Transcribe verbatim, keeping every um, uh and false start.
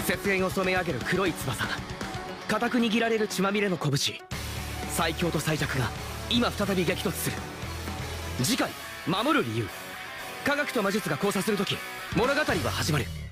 雪煙を染め上げる黒い翼、固く握られる血まみれの拳、最強と最弱が今再び激突する。次回守る理由、科学と魔術が交差する時、物語は始まる。